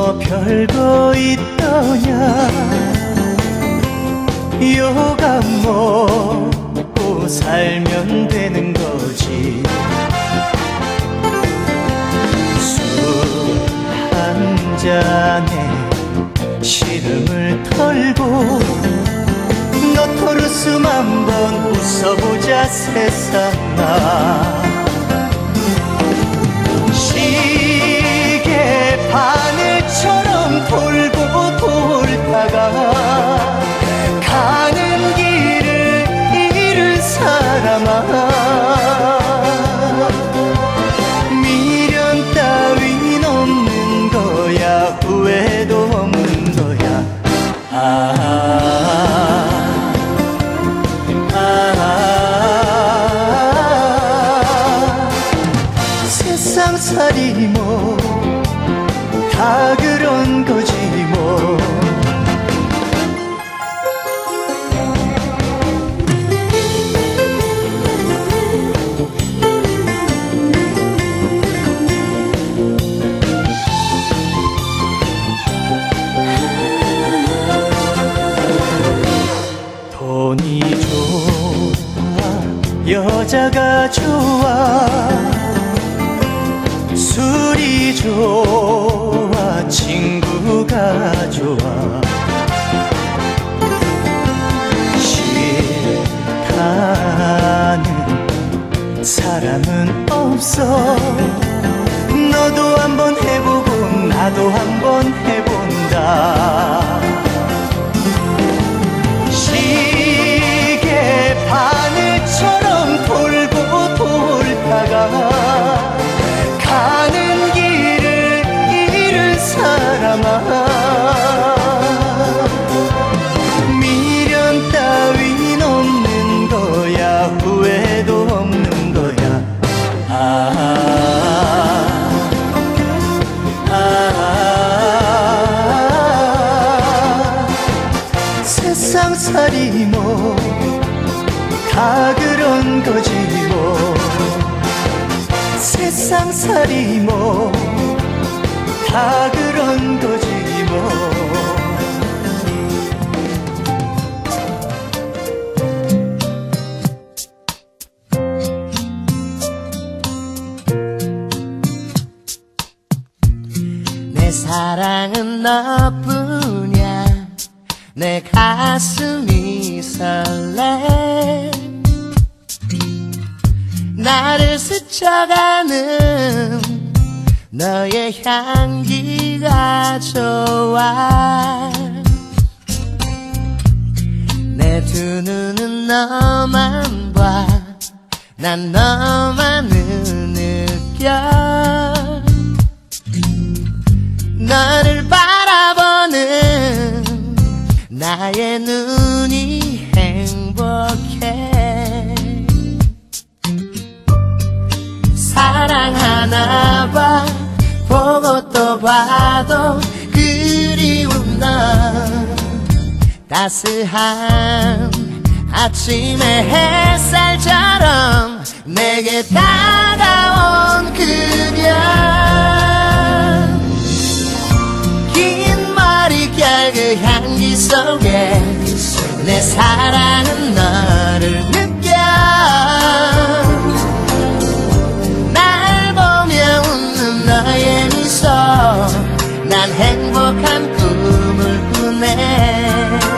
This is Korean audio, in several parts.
뭐 별거 있더냐. 요감 먹고 살면 되는 거지. 술 한 잔에 시름을 털고 노토르스 한번 웃어보자 세상아. 시계 바늘처럼 돌고 돌다가 가는 길을 잃은 사람아. 미련 따윈 없는 거야. 후회도 없는 거야. 세상살이 뭐 다 그런 거지 뭐. 돈이 좋아 여자가 좋아 술이 좋아 친구가 좋아. 싫다는 사람은 없어. 너도 한번 해보고 나도 한번 해본다. 시계 바늘처럼 돌고 돌다가 가는 길을 잃은 사람아. 미련 따윈 없는 거야. 후회도 없는 거야. 세상살이 뭐 다 그런 거지 뭐. 세상살이 뭐 다 그런 거지 뭐. 내 사랑은 너뿐이야. 내 가슴이 설레. 나를 스쳐가는 너의 향기가 좋아. 내 두 눈은 너만 봐. 난 너만을 느껴. 너를 바라보는 나의 눈이 행복해. 사랑하나 봐. 보고 또 봐도 그리운 너. 따스한 아침의 햇살처럼 내게 다가온 그녀. 긴 머릿결 그 향기 속에 내 사랑은 너를 느껴. 날 보며 웃는 너의 미소. 난 행복한 꿈을 꾸네.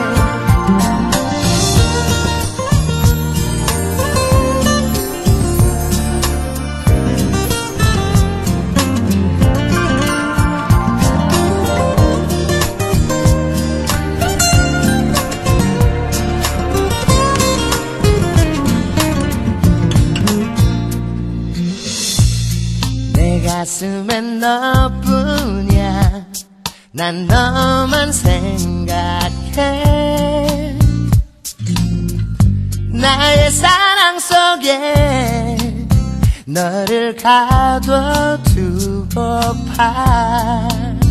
가슴엔 너뿐이야. 난 너만 생각해. 나의 사랑 속에 너를 가둬두고파.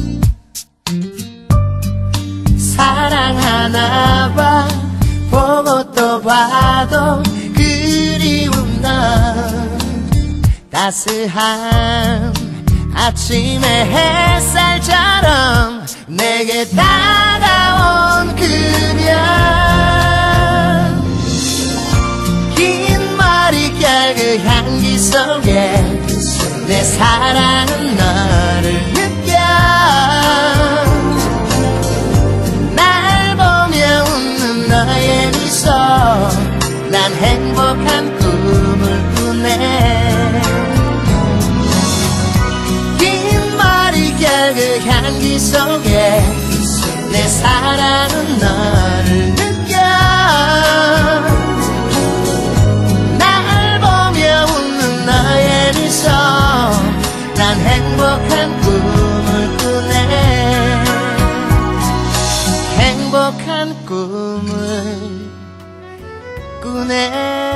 사랑하나 봐. 보고 또 봐도 그리운 너. 따스한 아침의 햇살처럼 내게 다가온 그녀 긴 머릿결 그 향기 속에 내 사랑은 너를 느껴 날 보며 웃는 너의 미소 난 행복한 꿈을 꾸네 긴 머릿결 그 향기 속에 내 사랑은 너를 느껴 날 보며 웃는 너의 미소 난 행복한 꿈을 꾸네 행복한 꿈을 꾸네